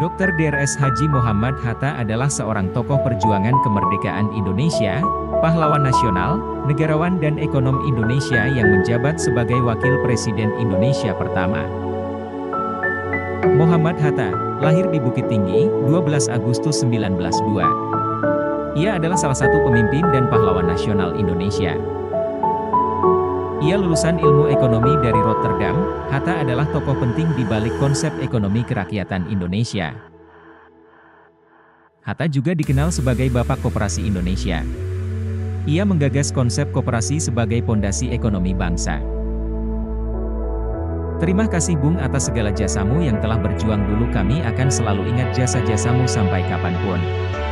Dr. Drs. Haji Muhammad Hatta adalah seorang tokoh perjuangan kemerdekaan Indonesia, pahlawan nasional, negarawan dan ekonom Indonesia yang menjabat sebagai Wakil Presiden Indonesia pertama. Muhammad Hatta, lahir di Bukit Tinggi, 12 Agustus 1902. Ia adalah salah satu pemimpin dan pahlawan nasional Indonesia. Ia lulusan ilmu ekonomi dari Rotterdam. Hatta adalah tokoh penting di balik konsep ekonomi kerakyatan Indonesia. Hatta juga dikenal sebagai Bapak Koperasi Indonesia. Ia menggagas konsep koperasi sebagai pondasi ekonomi bangsa. Terima kasih Bung atas segala jasamu yang telah berjuang dulu, kami akan selalu ingat jasa-jasamu sampai kapanpun.